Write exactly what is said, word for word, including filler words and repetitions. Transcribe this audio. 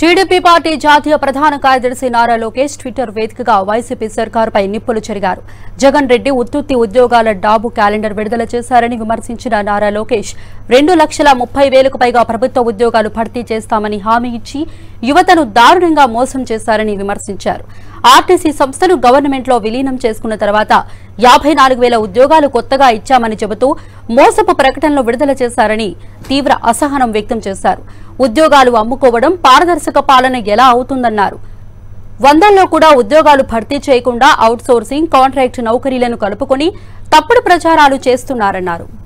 TDP party జాతీయ ప్రధాన కార్యదర్శి నారా లోకేష్ ట్విట్టర్ వేదికగా వైసీపీ సర్కారుపై నిప్పులు చెరిగారు. జగన్ రెడ్డి ఉత్తుత్తి ఉద్యోగాల డాబు క్యాలెండర్ విడుదల చేశారని విమర్శించిన నారా లోకేష్ రెండు లక్షల ముప్పై వేలకు పైగా ప్రభుత్వ ఉద్యోగాలు భర్తీ చేస్తామని హామీ ఇచ్చి యువతను దారుణంగా మోసం చేశారని విమర్శించారు. ఆర్టీసీ సంస్థను గవర్నమెంట్ లో విలీనం చేసుకున్న తర్వాత యాభై నాలుగు వేల ఉద్యోగాలు కొత్తగా ఇచ్చామని చెబుతూ మోసపు ప్రకటనలు విడుదల చేశారని తీవ్ర అసహనం వ్యక్తం చేశారు. ఉద్యోగాలు అమ్ముకోవడం పారదర్శక పాలన ఎలా అవుతుందన్నారు. వందల్లో కూడా ఉద్యోగాలు భర్తీ చేయకుండా అవుట్ సోర్సింగ్, కాంట్రాక్ట్ నౌకరీలను కలుపుకొని తప్పుడు ప్రచారాలు చేస్తున్నారన్నారు.